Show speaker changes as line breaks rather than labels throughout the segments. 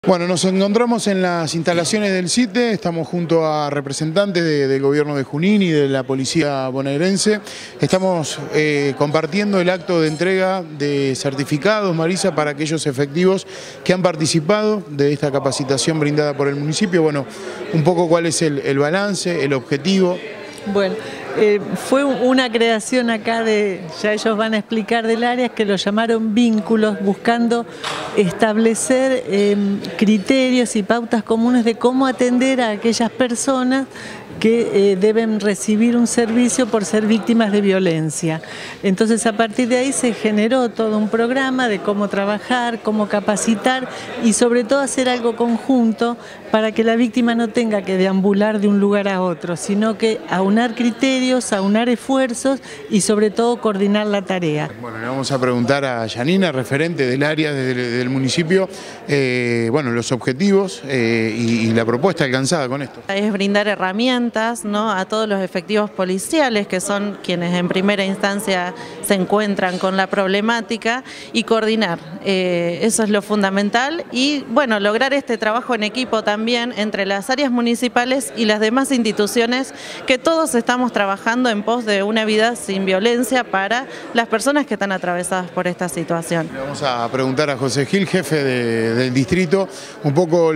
Bueno, nos encontramos en las instalaciones del CITE, estamos junto a representantes del gobierno de Junín y de la policía bonaerense. Estamos compartiendo el acto de entrega de certificados, Marisa, para aquellos efectivos que han participado de esta capacitación brindada por el municipio. Bueno, un poco cuál es el balance, el objetivo.
Bueno, fue una creación acá ya ellos van a explicar del área, que lo llamaron vínculos, buscando establecer criterios y pautas comunes de cómo atender a aquellas personas que deben recibir un servicio por ser víctimas de violencia. Entonces, a partir de ahí se generó todo un programa de cómo trabajar, cómo capacitar y sobre todo hacer algo conjunto para que la víctima no tenga que deambular de un lugar a otro, sino que aunar criterios, aunar esfuerzos y sobre todo coordinar la tarea.
Bueno, le vamos a preguntar a Yanina, referente del área del municipio, bueno, los objetivos y la propuesta alcanzada con esto.
Es brindar herramientas, ¿no?, a todos los efectivos policiales, que son quienes en primera instancia se encuentran con la problemática, y coordinar. Eso es lo fundamental y, bueno, lograr este trabajo en equipo también entre las áreas municipales y las demás instituciones, que todos estamos trabajando en pos de una vida sin violencia para las personas que están atravesadas por esta situación.
Le vamos a preguntar a José Gil, jefe del distrito, un poco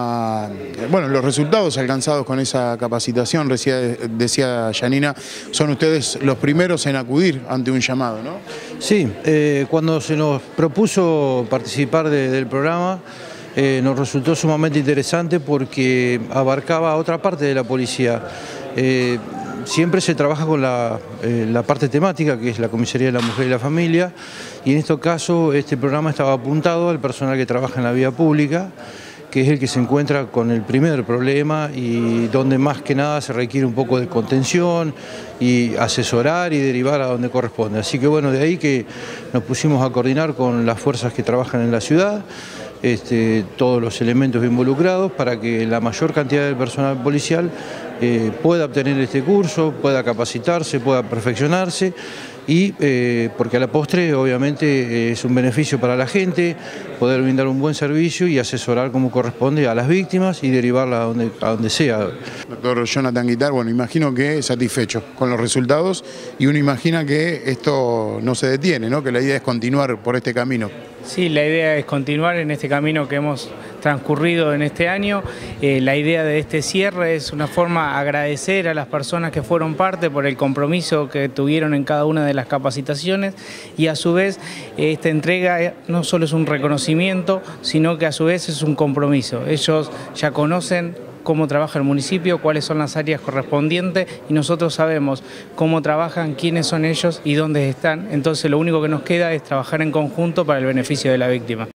los resultados alcanzados con esa capacitación. Decía Yanina, son ustedes los primeros en acudir ante un llamado, ¿no?
Sí, cuando se nos propuso participar del programa, nos resultó sumamente interesante porque abarcaba a otra parte de la policía. Siempre se trabaja con la parte temática, que es la Comisaría de la Mujer y la Familia, y en este caso este programa estaba apuntado al personal que trabaja en la vía pública, que es el que se encuentra con el primer problema y donde más que nada se requiere un poco de contención y asesorar y derivar a donde corresponde. Así que bueno, de ahí que nos pusimos a coordinar con las fuerzas que trabajan en la ciudad, todos los elementos involucrados, para que la mayor cantidad de personal policial pueda obtener este curso, pueda capacitarse, pueda perfeccionarse, y porque a la postre obviamente es un beneficio para la gente poder brindar un buen servicio y asesorar como corresponde a las víctimas y derivarlas a donde sea.
Doctor Jonathan Guitar, bueno, imagino que satisfecho con los resultados, y uno imagina que esto no se detiene, ¿no?, que la idea es continuar por este camino.
Sí, la idea es continuar en este camino que hemos transcurrido en este año. La idea de este cierre es una forma de agradecer a las personas que fueron parte por el compromiso que tuvieron en cada una de las capacitaciones, y a su vez esta entrega no solo es un reconocimiento, sino que a su vez es un compromiso. Ellos ya conocen cómo trabaja el municipio, cuáles son las áreas correspondientes, y nosotros sabemos cómo trabajan, quiénes son ellos y dónde están. Entonces lo único que nos queda es trabajar en conjunto para el beneficio de la víctima.